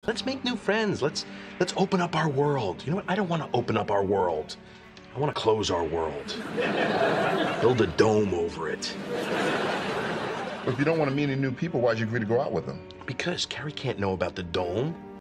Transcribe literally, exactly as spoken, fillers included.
Let's make new friends. Let's let's open up our world. You know what? I don't want to open up our world. I want to close our world. Build a dome over it. If you don't want to meet any new people, why'd you agree to go out with them? Because Carrie can't know about the dome.